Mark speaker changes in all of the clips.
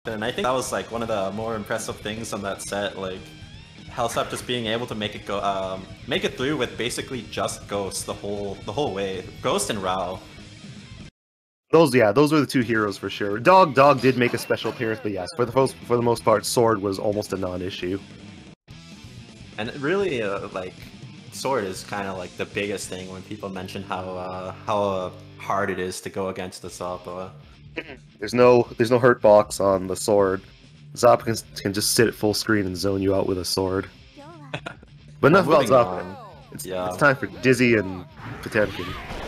Speaker 1: And I think that was like one of the more impressive things on that set, like Hellsap just being able to make it go, make it through with basically just Ghost the whole way. Ghost and Rao.
Speaker 2: Those were the two heroes for sure. Dog did make a special appearance, but yes, for the most part, Sword was almost a non-issue.
Speaker 1: And really, like, Sword is kind of like the biggest thing when people mention how hard it is to go against the Zappa.
Speaker 2: There's no hurt box on the Sword. Zappa can just sit at full screen and zone you out with a sword. But enough about Zappa. It's time for Dizzy and Potemkin.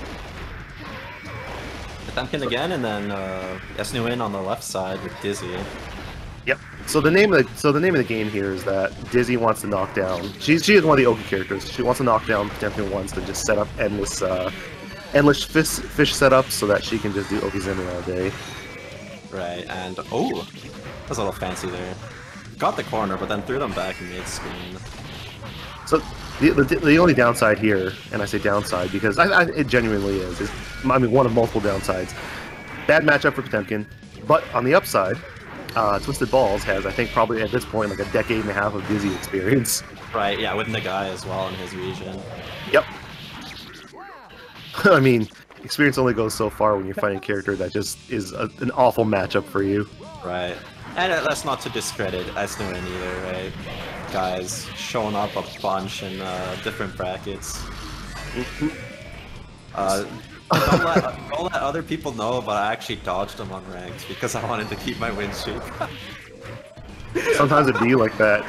Speaker 1: Potemkin again, and then Esnuin on the left side with Dizzy.
Speaker 2: Yep. So the name of the game here is that Dizzy wants to knock down. She is one of the Oki characters. She wants to knock down Potemkin once to just set up endless fish setups so that she can just do Okizeme all day.
Speaker 1: Right, and oh, that's a little fancy there. Got the corner, but then threw them back mid-screen.
Speaker 2: So the only downside here, and I say downside because it genuinely is I mean one of multiple downsides. Bad matchup for Potemkin, but on the upside, Twisted Balls has, I think, probably at this point like a decade and a half of Dizzy experience.
Speaker 1: Right, yeah, with Nagai as well in his region.
Speaker 2: Yep. I mean, experience only goes so far when you're fighting a character that just is an awful matchup for you.
Speaker 1: Right. And that's not to discredit Esnuin either, right? Guys showing up a bunch in different brackets. Don't let other people know, but I actually dodged them on ranked because I wanted to keep my win streak.
Speaker 2: Sometimes it be like that.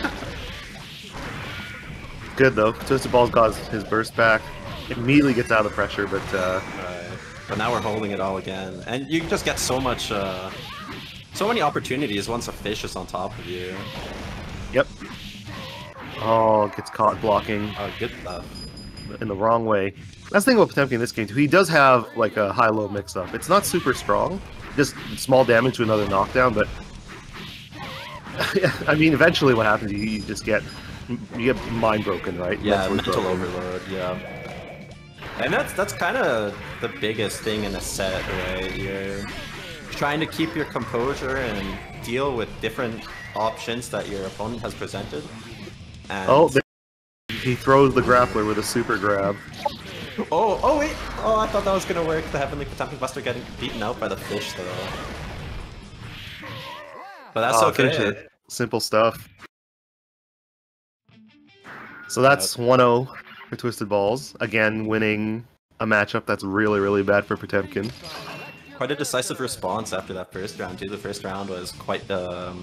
Speaker 2: Good though. Twisted Balls got his burst back. Immediately gets out of the pressure, but
Speaker 1: right. But now we're holding it all again, and you just get so much, so many opportunities once a fish is on top of you.
Speaker 2: Yep. Oh, gets caught blocking.
Speaker 1: Oh, good stuff.
Speaker 2: In the wrong way. That's the thing about Potemkin in this game too. He does have like a high-low mix-up. It's not super strong, just small damage to another knockdown. But I mean, eventually, what happens? You just get mind broken, right?
Speaker 1: Yeah, mental overload. Yeah. And that's kind of the biggest thing in a set, right? You're trying to keep your composure and deal with different options that your opponent has presented. And
Speaker 2: oh, he throws the grappler with a super grab.
Speaker 1: Oh wait! Oh, I thought that was gonna work. The Heavenly Potemkin Buster getting beaten out by the fish, though. But that's okay.
Speaker 2: Simple stuff. So that's 1-0 for Twisted Balls. Again, winning a matchup that's really, really bad for Potemkin.
Speaker 1: Quite a decisive response after that first round, too. The first round was quite a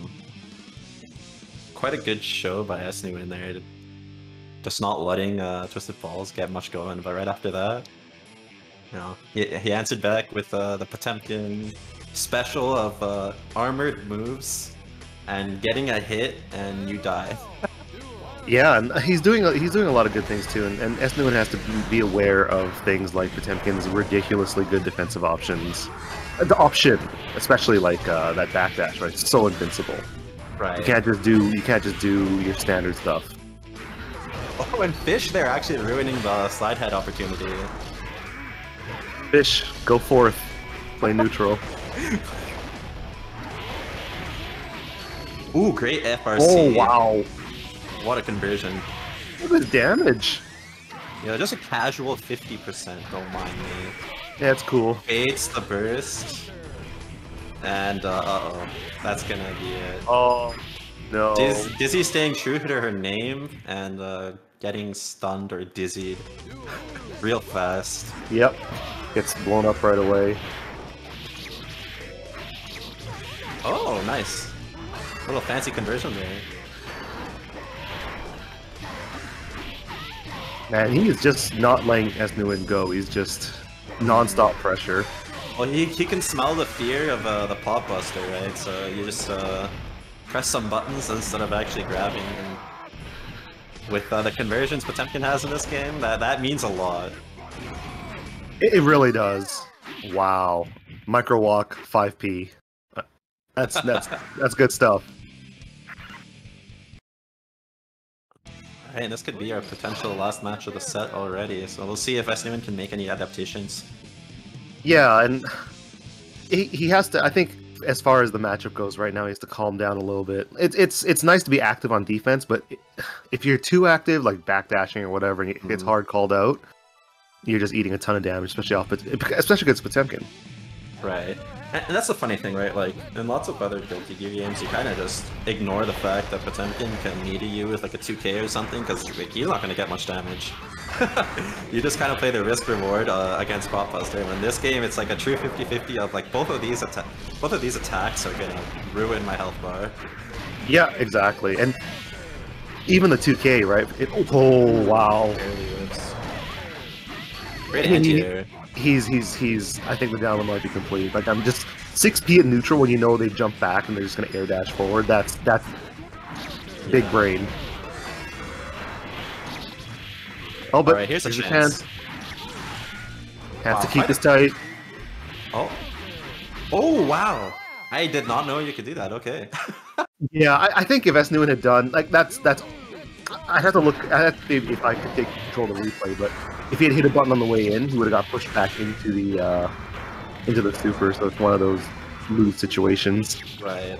Speaker 1: good show by Esnuin there. Just not letting Twisted Balls get much going, but right after that, you know, he answered back with the Potemkin special of armored moves and getting a hit and you die.
Speaker 2: Yeah, and he's doing a lot of good things too, and Esnuin has to be aware of things like Potemkin's ridiculously good defensive options. The option, especially like that backdash, right? It's so invincible.
Speaker 1: Right.
Speaker 2: You can't just do your standard stuff.
Speaker 1: Oh, and Fish, they're actually ruining the slide head opportunity.
Speaker 2: Fish, go forth. Play neutral.
Speaker 1: Ooh, great FRC.
Speaker 2: Oh, wow.
Speaker 1: What a conversion.
Speaker 2: Look at the damage.
Speaker 1: Yeah, just a casual 50%, don't mind me.
Speaker 2: Yeah, it's cool.
Speaker 1: Baits the burst. And, uh-oh. That's gonna be it.
Speaker 2: Oh, no.
Speaker 1: Dizzy staying true to her name and getting stunned or dizzied real fast.
Speaker 2: Yep. Gets blown up right away.
Speaker 1: Oh, nice. Little fancy conversion there.
Speaker 2: Man, he is just not letting Esnuin go. He's just non-stop pressure.
Speaker 1: Well, he can smell the fear of the Pop Buster, right? So you just press some buttons instead of actually grabbing. And with the conversions Potemkin has in this game, that means a lot.
Speaker 2: It really does. Wow. Micro walk 5p. That's good stuff.
Speaker 1: Alright, and this could be our potential last match of the set already, so we'll see if Esnuin can make any adaptations.
Speaker 2: Yeah, and he has to, I think, as far as the matchup goes right now, he has to calm down a little bit. It's nice to be active on defense, but if you're too active, like backdashing or whatever, and it gets hard called out, you're just eating a ton of damage, especially against Potemkin.
Speaker 1: Right. And that's the funny thing, right? Like, in lots of other Guilty Gear games, you kind of just ignore the fact that Potemkin can meter you with like a 2k or something, because like, you're not going to get much damage. You just kind of play the risk-reward against Potbuster. And in this game, it's like a true 50-50 of like, both of these attacks are going to ruin my health bar.
Speaker 2: Yeah, exactly. And even the 2k, right? Oh, wow.
Speaker 1: Great anti-air.
Speaker 2: He's I think the download might be complete. Like, I'm just 6p at neutral when you know they jump back and they're just gonna air dash forward. That's big brain. Oh, but
Speaker 1: right, here's a chance.
Speaker 2: Has to keep this tight.
Speaker 1: Oh. Oh, wow. I did not know you could do that. Okay.
Speaker 2: Yeah, I think if Esnuin had done like that's I'd have to look. I'd have to see if I could take control of the replay, but if he had hit a button on the way in, he would have got pushed back into the super. So it's one of those lose situations.
Speaker 1: Right.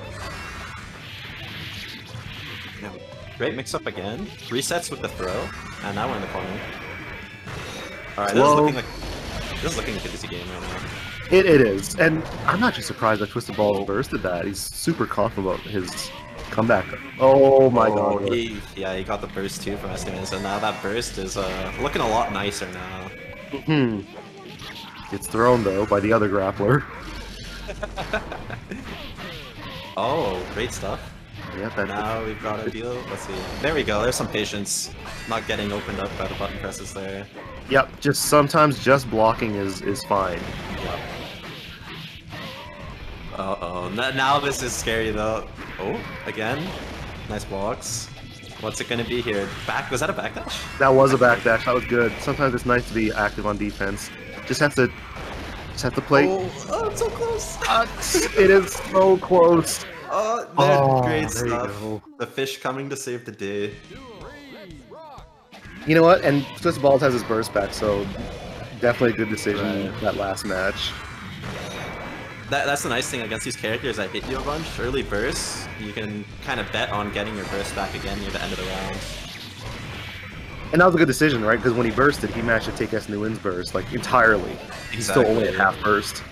Speaker 1: Yeah. Great mix-up again. Resets with the throw, and now we're in the corner. All right, this is looking like an easy game right now.
Speaker 2: It is, and I'm not just surprised that Twisted Ball bursted that. He's super confident about his comeback. Oh my god.
Speaker 1: He got the burst too from Esnuin, so now that burst is looking a lot nicer now.
Speaker 2: It's thrown though by the other grappler.
Speaker 1: Oh, great stuff.
Speaker 2: Yeah,
Speaker 1: now we've got a deal. Let's see. There we go. There's some patience. Not getting opened up by the button presses there.
Speaker 2: Yep. Just sometimes just blocking is fine.
Speaker 1: Yep. Uh-oh. Now this is scary though. Oh, again. Nice blocks. What's it gonna be here? Was that a backdash?
Speaker 2: That was a backdash. That was good. Sometimes it's nice to be active on defense. Just have to play.
Speaker 1: Oh, it's so close.
Speaker 2: It is so close.
Speaker 1: Great stuff. The fish coming to save the day.
Speaker 2: You know what? And Twisted Balls has his burst back, so definitely a good decision that last match.
Speaker 1: That's the nice thing against these characters that hit you a bunch. Early bursts, you can kind of bet on getting your burst back again near the end of the round. And
Speaker 2: that was a good decision, right? Because when he bursted, he managed to take Esnuin's burst, like, entirely. He's still only at half burst.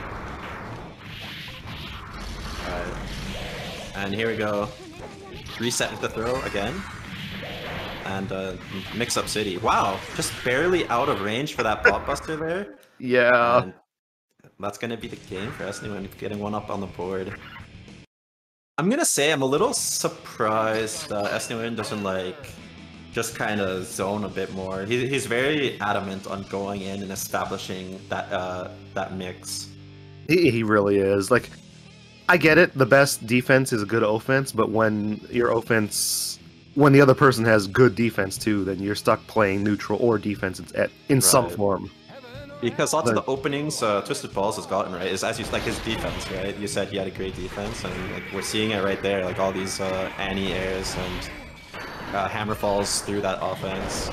Speaker 1: Alright. And here we go. Reset with the throw again. And mix-up City. Wow, just barely out of range for that Potbuster there.
Speaker 2: Yeah.
Speaker 1: And that's going to be the game for Esnuin, getting one up on the board. I'm going to say I'm a little surprised Esnuin doesn't, like, just kind of zone a bit more. He's very adamant on going in and establishing that mix.
Speaker 2: He really is. Like, I get it, the best defense is a good offense, but when the other person has good defense too, then you're stuck playing neutral or defense in some form. Because
Speaker 1: lots of the openings Twisted Balls has gotten, right, is as you like his defense, right? You said he had a great defense, and like we're seeing it right there, like all these anti-airs and hammer falls through that offense.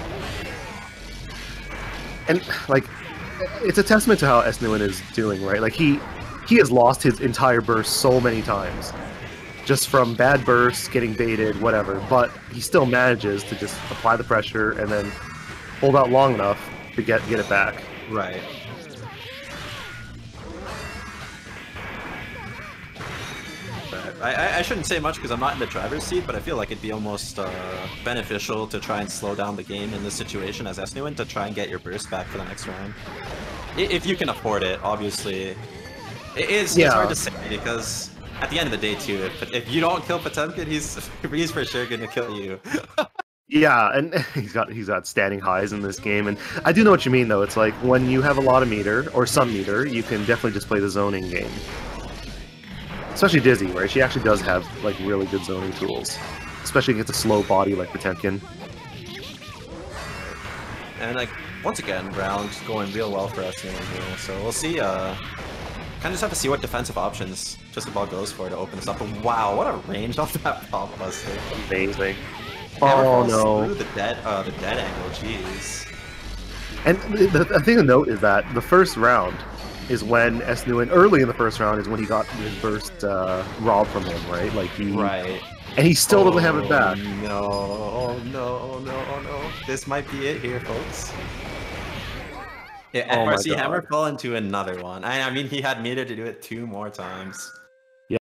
Speaker 2: And like, it's a testament to how Esnuin is doing, right? Like he has lost his entire burst so many times, just from bad bursts, getting baited, whatever. But he still manages to just apply the pressure and then hold out long enough to get it back.
Speaker 1: Right. I shouldn't say much because I'm not in the driver's seat, but I feel like it'd be almost beneficial to try and slow down the game in this situation as Esnuin to try and get your burst back for the next round. If you can afford it, obviously. It's hard to say because at the end of the day too, if you don't kill Potemkin, he's for sure gonna kill you.
Speaker 2: Yeah, and he's got standing highs in this game, and I do know what you mean though. It's like when you have a lot of meter or some meter, you can definitely just play the zoning game. Especially Dizzy, right? She actually does have like really good zoning tools, especially against a slow body like Potemkin.
Speaker 1: And like once again, round going real well for us here. So we'll see. Kind of just have to see what defensive options Twisted Ball goes for to open this up. But wow, what a range off that Potbuster!
Speaker 2: Amazing.
Speaker 1: Oh no! Through the dead angle, jeez.
Speaker 2: And the thing to note is that the first round, is when Esnuin early in the first round is when he got his burst robbed from him, right? Like
Speaker 1: Right.
Speaker 2: And he still doesn't have it back.
Speaker 1: No, no. This might be it here, folks. Yeah,
Speaker 2: Oh my
Speaker 1: FRC Hammer
Speaker 2: God.
Speaker 1: fell into another one. I mean, he had meter to do it 2 more times.